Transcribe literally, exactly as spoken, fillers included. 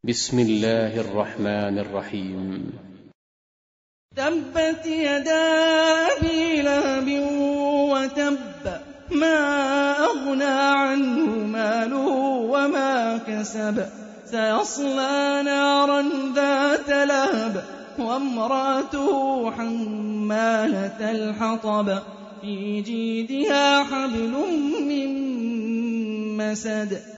بسم الله الرحمن الرحيم. تبت يدا أبي لهب وتب، ما أغنى عنه ماله وما كسب، سيصلى نارا ذات لهب وامرأته حمالة الحطب، في جيدها حبل من مسد.